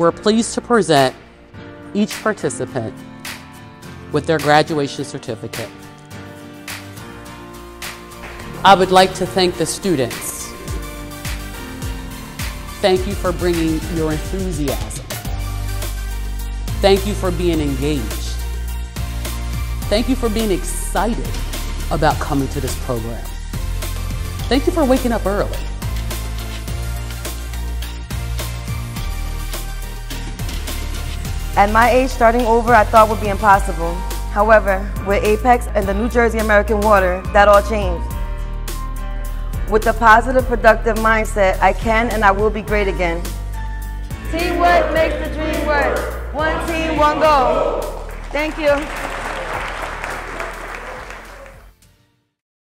we're pleased to present each participant with their graduation certificate. I would like to thank the students. Thank you for bringing your enthusiasm. Thank you for being engaged. Thank you for being excited about coming to this program. Thank you for waking up early. At my age, starting over I thought would be impossible. However, with Apex and the New Jersey American Water, that all changed. With a positive, productive mindset, I can and I will be great again. Teamwork makes the dream work. One team, one goal. Thank you.